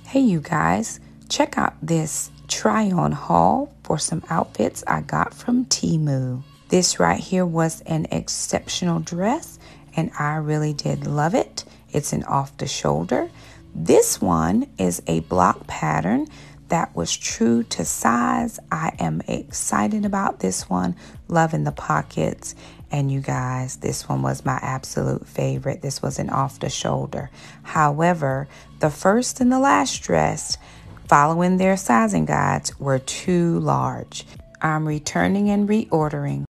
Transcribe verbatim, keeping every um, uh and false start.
Hey you guys, check out this try-on haul for some outfits I got from Temu. This right here was an exceptional dress and I really did love it. It's an off the shoulder. This one is a block pattern that was true to size. I am excited about this one, loving the pockets. And you guys, this one was my absolute favorite. This was an off the shoulder. However, the first and the last dress, following their sizing guides, were too large. I'm returning and reordering.